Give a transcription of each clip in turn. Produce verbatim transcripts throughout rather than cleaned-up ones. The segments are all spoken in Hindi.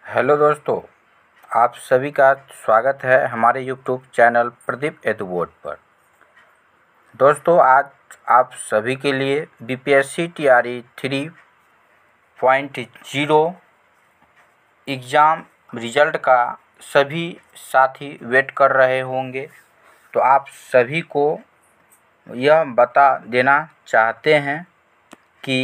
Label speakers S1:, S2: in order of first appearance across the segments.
S1: हेलो दोस्तों, आप सभी का स्वागत है हमारे यूट्यूब चैनल प्रदीप एजुबोर्ड पर। दोस्तों, आज आप सभी के लिए B P S C T R E three point zero exam result का सभी साथी वेट कर रहे होंगे। तो आप सभी को यह बता देना चाहते हैं कि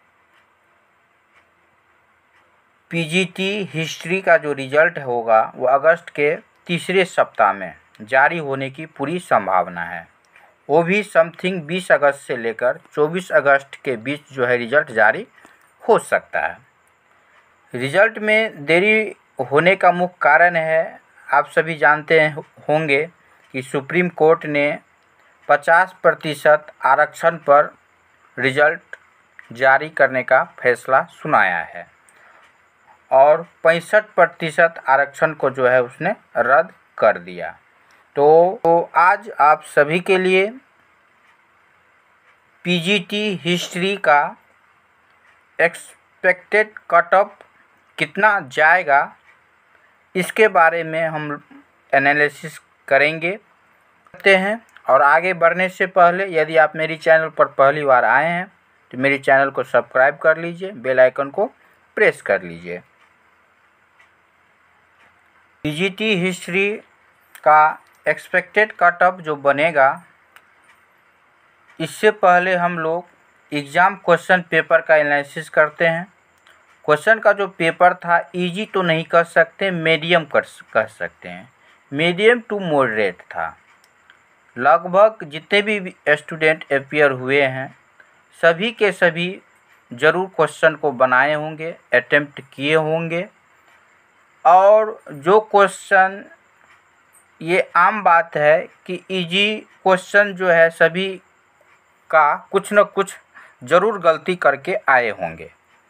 S1: पी जी टी हिस्ट्री का जो रिज़ल्ट होगा वो अगस्त के तीसरे सप्ताह में जारी होने की पूरी संभावना है। वो भी समथिंग बीस अगस्त से लेकर चौबीस अगस्त के बीच जो है रिज़ल्ट जारी हो सकता है। रिज़ल्ट में देरी होने का मुख्य कारण है, आप सभी जानते हैं होंगे कि सुप्रीम कोर्ट ने पचास प्रतिशत आरक्षण पर रिज़ल्ट जारी करने का फैसला सुनाया है और पैंसठ प्रतिशत आरक्षण को जो है उसने रद्द कर दिया। तो, तो आज आप सभी के लिए पी जी टी हिस्ट्री का एक्सपेक्टेड कट ऑफ कितना जाएगा, इसके बारे में हम एनालिसिस करेंगे करते हैं। और आगे बढ़ने से पहले यदि आप मेरी चैनल पर पहली बार आए हैं तो मेरी चैनल को सब्सक्राइब कर लीजिए, बेल आइकन को प्रेस कर लीजिए। पी जी टी हिस्ट्री का एक्सपेक्टेड कट ऑफ जो बनेगा, इससे पहले हम लोग एग्ज़ाम क्वेश्चन पेपर का एनालिसिस करते हैं। क्वेश्चन का जो पेपर था इजी तो नहीं कर सकते, मीडियम कर कह सकते हैं, मीडियम टू मॉडरेट था। लगभग जितने भी स्टूडेंट अपियर हुए हैं सभी के सभी ज़रूर क्वेश्चन को बनाए होंगे, अटेम्प्ट किए होंगे। और जो क्वेश्चन, ये आम बात है कि इजी क्वेश्चन जो है सभी का कुछ न कुछ ज़रूर गलती करके आए होंगे।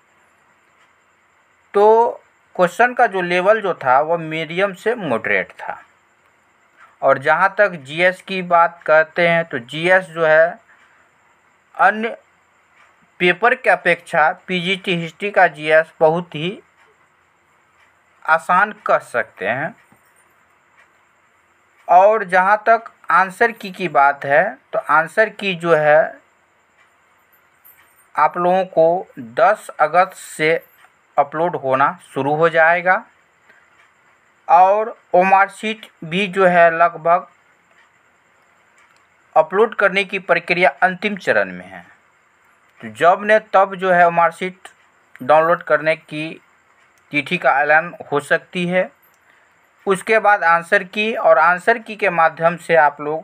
S1: तो क्वेश्चन का जो लेवल जो था वह मीडियम से मॉडरेट था। और जहाँ तक जी एस की बात करते हैं तो जी एस जो है अन्य पेपर के अपेक्षा पी जी टी हिस्ट्री का जी एस बहुत ही आसान कह सकते हैं। और जहाँ तक आंसर की की बात है तो आंसर की जो है आप लोगों को दस अगस्त से अपलोड होना शुरू हो जाएगा और ओ मार्कशीट भी जो है लगभग अपलोड करने की प्रक्रिया अंतिम चरण में है। तो जब ने तब जो है मार्कशीट डाउनलोड करने की तिथि का ऐलान हो सकती है। उसके बाद आंसर की और आंसर की के माध्यम से आप लोग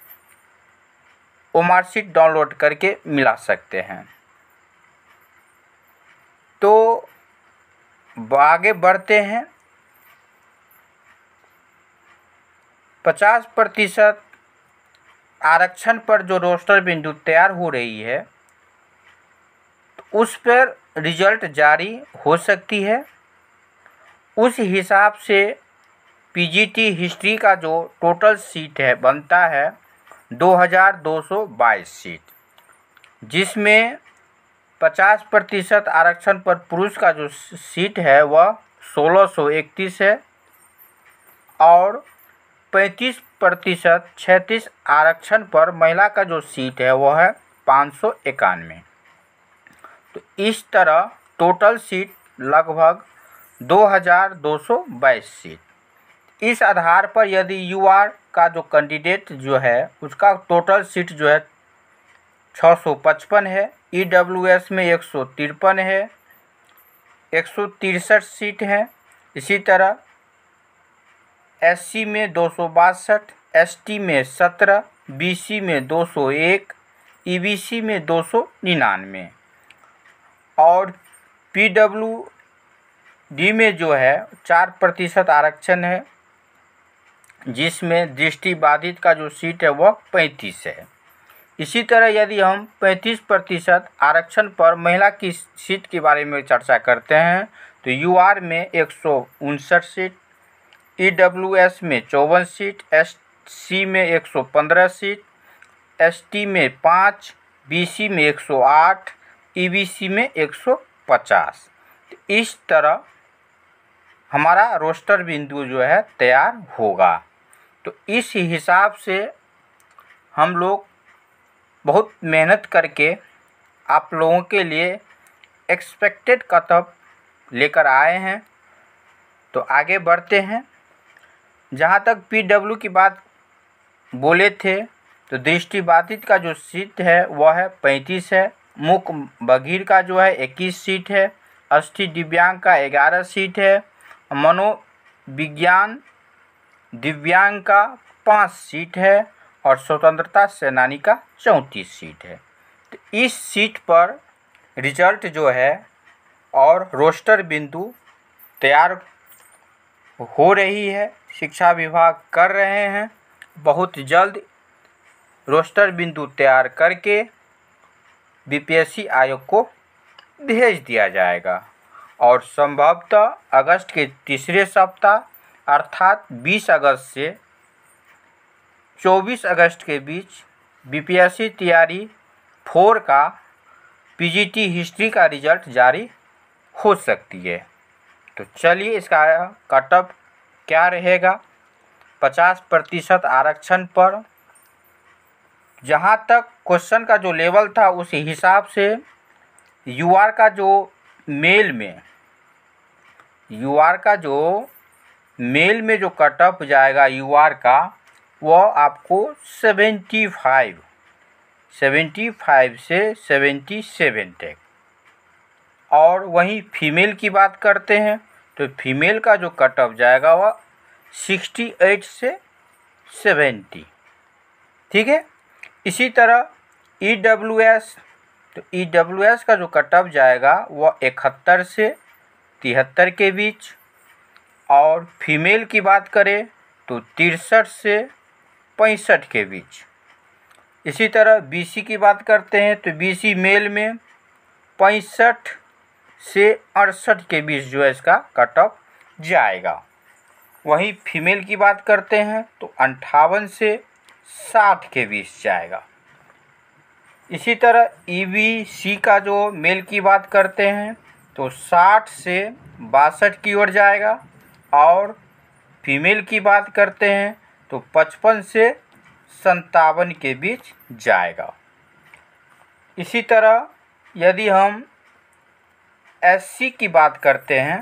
S1: वो मार्कशीट डाउनलोड करके मिला सकते हैं। तो आगे बढ़ते हैं। पचास प्रतिशत आरक्षण पर जो रोस्टर बिंदु तैयार हो रही है तो उस पर रिजल्ट जारी हो सकती है। उस हिसाब से पी जी टी हिस्ट्री का जो टोटल सीट है बनता है दो हज़ार दो सौ बाईस सीट, जिसमें पचास प्रतिशत आरक्षण पर पुरुष का जो सीट है वह सोलह सौ इकतीस है और पैंतीस प्रतिशत छत्तीस आरक्षण पर महिला का जो सीट है वह है पाँच सौ इक्यानवे। तो इस तरह टोटल सीट लगभग दो हज़ार दो सौ बाईस सीट। इस आधार पर यदि यू आर का जो कैंडिडेट जो है उसका टोटल सीट जो है छः सौ पचपन है, ई डब्ल्यू एस में एक सौ तिरपन है, एक सौ तिरसठ सीट है। इसी तरह एस सी में दो सौ बासठ, एस टी में सत्रह, बी सी में दो सौ एक, ई बी सी में दो सौ निन्यानवे और पी डब्ल्यू डी में जो है चार प्रतिशत आरक्षण है, जिसमें दृष्टिबाधित का जो सीट है वह पैंतीस है। इसी तरह यदि हम पैंतीस प्रतिशत आरक्षण पर महिला की सीट के बारे में चर्चा करते हैं तो यू आर में एक सौ उनसठ सीट, ई डब्ल्यू एस में चौवन सीट, एस सी में एक सौ पंद्रह सीट, एस टी में पाँच, बी सी में एक सौ आठ, ई बी सी में एक सौ पचास। इस तरह हमारा रोस्टर बिंदु जो है तैयार होगा। तो इस हिसाब से हम लोग बहुत मेहनत करके आप लोगों के लिए एक्सपेक्टेड कट ऑफ लेकर आए हैं। तो आगे बढ़ते हैं। जहाँ तक पीडब्ल्यू की बात बोले थे तो दृष्टिबाधित का जो सीट है वह है पैंतीस है, मूक बधिर का जो है इक्कीस सीट है, अस्थि दिव्यांग का ग्यारह सीट है, मनोविज्ञान दिव्यांग का पाँच सीट है और स्वतंत्रता सेनानी का चौंतीस सीट है। तो इस सीट पर रिजल्ट जो है और रोस्टर बिंदु तैयार हो रही है, शिक्षा विभाग कर रहे हैं। बहुत जल्द रोस्टर बिंदु तैयार करके बीपीएससी आयोग को भेज दिया जाएगा और संभवतः अगस्त के तीसरे सप्ताह अर्थात बीस अगस्त से चौबीस अगस्त के बीच बीपीएससी तैयारी फोर का पीजीटी हिस्ट्री का रिजल्ट जारी हो सकती है। तो चलिए इसका कट ऑफ क्या रहेगा। पचास प्रतिशत आरक्षण पर जहाँ तक क्वेश्चन का जो लेवल था उस हिसाब से यूआर का जो मेल में यूआर का जो मेल में जो कट ऑफ जाएगा यूआर का वह आपको सेवेंटी फाइव सेवेंटी फाइव से सेवेंटी सेवन तक। और वहीं फीमेल की बात करते हैं तो फीमेल का जो कट ऑफ जाएगा वह सिक्सटी एट से सेवेंटी। ठीक है। इसी तरह ईडब्ल्यूएस तो ईडब्ल्यूएस का जो कट ऑफ जाएगा वह इकहत्तर से तिहत्तर के बीच। और फीमेल की बात करें तो तिरसठ से पैंसठ के बीच। इसी तरह बीसी की बात करते हैं तो बीसी मेल में पैंसठ से अड़सठ के बीच जो है इसका कट ऑफ जाएगा। वहीं फीमेल की बात करते हैं तो अंठावन से साठ के बीच जाएगा। इसी तरह ईबीसी का जो मेल की बात करते हैं तो साठ से बासठ की ओर जाएगा और फीमेल की बात करते हैं तो पचपन से संतावन के बीच जाएगा। इसी तरह यदि हम एससी की बात करते हैं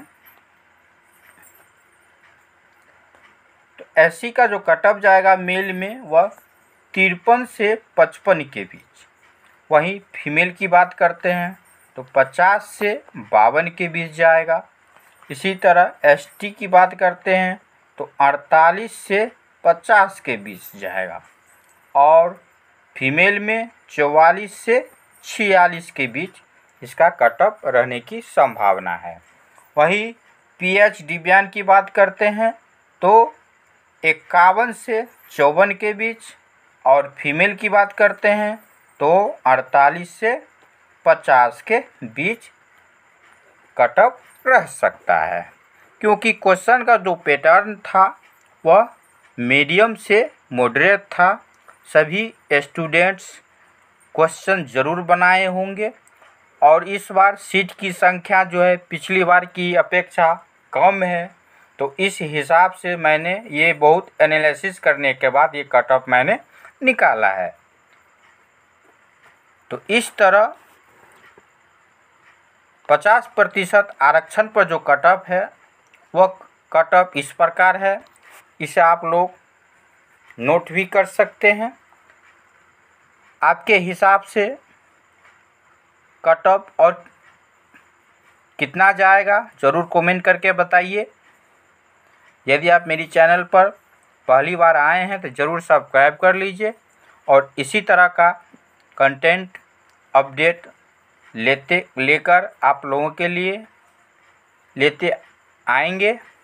S1: तो एससी का जो कट ऑफ जाएगा मेल में वह तिरपन से पचपन के बीच। वहीं फीमेल की बात करते हैं तो पचास से बावन के बीच जाएगा। इसी तरह एसटी की बात करते हैं तो अड़तालीस से पचास के बीच जाएगा और फीमेल में चौवालीस से छियालीस के बीच इसका कट ऑफ रहने की संभावना है। वहीं पीएच दिव्यांग की बात करते हैं तो इक्यावन से चौवन के बीच और फीमेल की बात करते हैं तो अड़तालीस से पचास के बीच कट ऑफ रह सकता है। क्योंकि क्वेश्चन का जो पैटर्न था वह मीडियम से मॉडरेट था। सभी स्टूडेंट्स क्वेश्चन ज़रूर बनाए होंगे और इस बार सीट की संख्या जो है पिछली बार की अपेक्षा कम है। तो इस हिसाब से मैंने ये बहुत एनालिसिस करने के बाद ये कट ऑफ मैंने निकाला है। तो इस तरह पचास प्रतिशत आरक्षण पर जो कट ऑफ है वह कट ऑफ इस प्रकार है। इसे आप लोग नोट भी कर सकते हैं। आपके हिसाब से कट ऑफ और कितना जाएगा ज़रूर कमेंट करके बताइए। यदि आप मेरी चैनल पर पहली बार आए हैं तो ज़रूर सब्सक्राइब कर लीजिए और इसी तरह का कंटेंट अपडेट लेते लेकर आप लोगों के लिए लेते आएंगे।